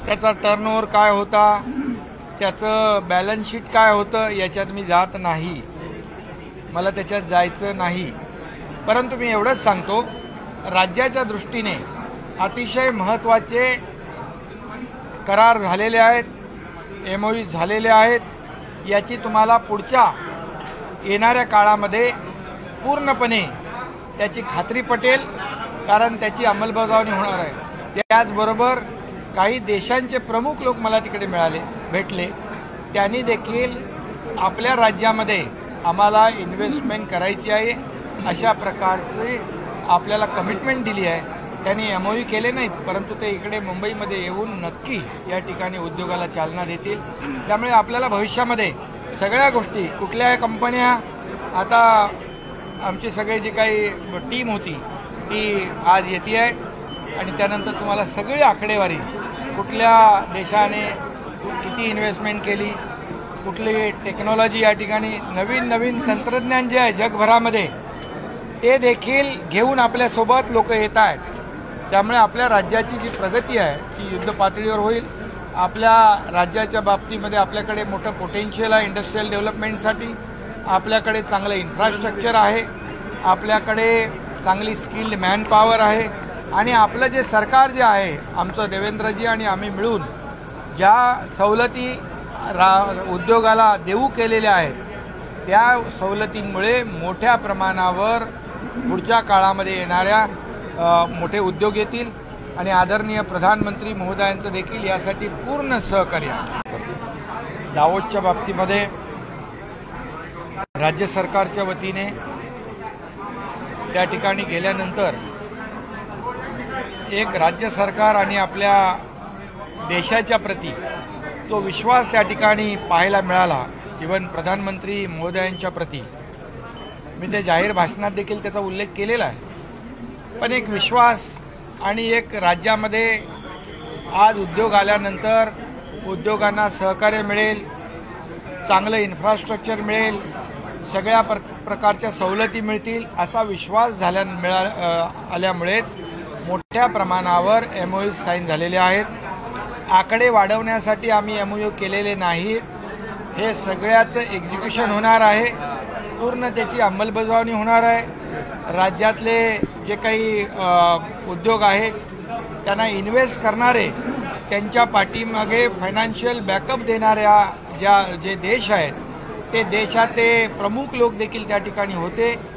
त्याचा टर्नओव्हर काय होता, त्याचं बॅलन्स शीट काय होतं याच्यात मी जात नाही, मला त्याच्यात जायचं नाही. परंतु मी एवढंच सांगतो, राज्याच्या दृष्टीने अतिशय महत्त्वाचे करार झालेले आहेत, MOU झालेले आहेत. याची तुम्हाला पुढच्या येणाऱ्या काळामध्ये पूर्णपणे त्याची खात्री पटेल, कारण त्याची अंमलबजावणी होणार आहे. त्याचबरोबर काही देशांचे प्रमुख लोक मला तिकडे भेटले. त्यांनी देखील आपल्या राज्यामध्ये आम्हाला इन्व्हेस्टमेंट करायची आहे अशा प्रकारचे आपल्याला कमिटमेंट दिली आहे. त्यांनी MOU केले नाहीत, परंतु ते इकडे मुंबईमध्ये येऊन नक्की या ठिकाणी उद्योगाला चालना देतील. त्यामुळे आपल्याला भविष्यामध्ये सगळ्या गोष्टी, कुठल्या कंपन्या, आता आमची सगळी जी काही टीम होती ती आज येते आहे आणि त्यानंतर तुम्हाला सगळी आकडेवारी, कुठल्या देशाने किती इन्व्हेस्टमेंट केली, कुठली टेक्नॉलॉजी या ठिकाणी, नवीन नवीन तंत्रज्ञान जे आहे जगभरामध्ये ते देखील घेऊन आपल्यासोबत लोक येत आहेत. त्यामुळे आपल्या राज्याची जी प्रगती आहे ती युद्ध पातळीवर होईल. आपल्या राज्याच्या बाबतीमध्ये आपल्याकडे मोठं पोटेन्शियल आहे इंडस्ट्रियल डेव्हलपमेंटसाठी. आपल्याकडे चांगलं इन्फ्रास्ट्रक्चर आहे, आपल्याकडे चांगली स्किल्ड मॅनपॉवर आहे आणि आपलं जे सरकार जे आहे आमचं देवेंद्रजी आणि आम्ही मिळून ज्या सवलती उद्योगाला देऊ केलेल्या आहेत त्या सवलतींमुळे मोठ्या प्रमाणावर पुढच्या काळामध्ये येणाऱ्या मोठे उद्योग येतील आणि आदरणीय प्रधानमंत्री महोदयांचं देखील यासाठी पूर्ण सहकार्य आहे. दावोसच्या बाबतीमध्ये राज्य सरकारच्या वतीने त्या ठिकाणी गेल्यानंतर एक राज्य सरकार आणि आपल्या देशाच्या प्रती तो विश्वास त्या ठिकाणी पाहायला मिळाला. इव्हन प्रधानमंत्री महोदयांच्या प्रती मी ते जाहीर भाषणात देखील त्याचा उल्लेख केलेला आहे. पण एक विश्वास आणि एक राज्यामध्ये आज उद्योग आल्यानंतर उद्योगांना सहकार्य मिळेल, चांगलं इन्फ्रास्ट्रक्चर मिळेल, सगळ्या प्रकारच्या सवलती मिळतील असा विश्वास आल्यामुळेच मोठ्या प्रमाणावर MOU साईन झालेले आहेत. आकडे वाढवण्यासाठी आम्ही MOU केलेले नाहीत. हे सगळ्याचं एक्झिक्युशन होणार आहे, पूर्ण त्याची अंमलबजावणी होणार आहे. राज्यातले जे काही उद्योग आहेत त्यांना इन्व्हेस्ट करणारे, त्यांच्या पाठीमागे फायनान्शियल बॅकअप देणाऱ्या जे देश आहेत ते देशाचे प्रमुख लोक देखील त्या ठिकाणी होते.